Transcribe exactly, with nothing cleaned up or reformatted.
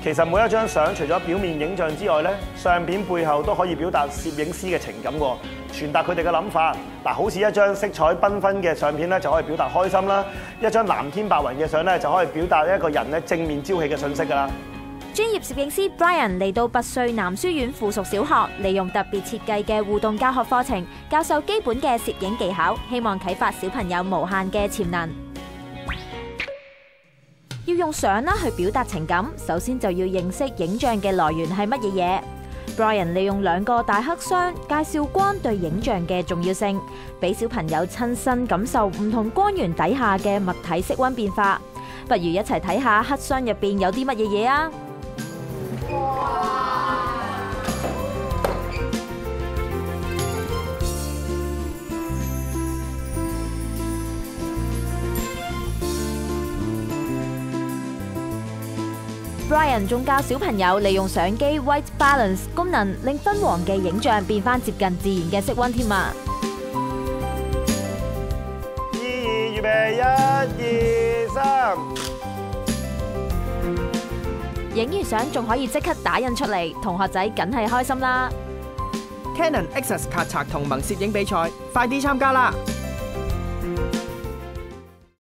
其實每一張相除咗表面影像之外咧，相片背後都可以表達攝影師嘅情感喎，傳達佢哋嘅諗法。嗱，好似一張色彩繽紛嘅相片咧，就可以表達開心啦；一張藍天白雲嘅相咧，就可以表達一個人咧正面朝氣嘅訊息㗎啦。 專業攝影師 Brian 嚟到拔萃男書院附屬小學，利用特別設計嘅互動教學課程，教授基本嘅攝影技巧，希望啟發小朋友無限嘅潛能。要用相啦去表達情感，首先就要認識影像嘅來源係乜嘢嘢。Brian 利用兩個大黑箱，介紹光對影像嘅重要性，俾小朋友親身感受唔同光源底下嘅物體色溫變化。不如一齊睇下黑箱入邊有啲乜嘢嘢啊！Brian 仲教小朋友利用相機 White Balance 功能，令昏黃嘅影像變返接近自然嘅色溫添啊！ 二預備，一二三。 影完相仲可以即刻打印出嚟，同學仔梗係開心啦！ Canon X S 卡冊同盟攝影比賽，快啲參加啦！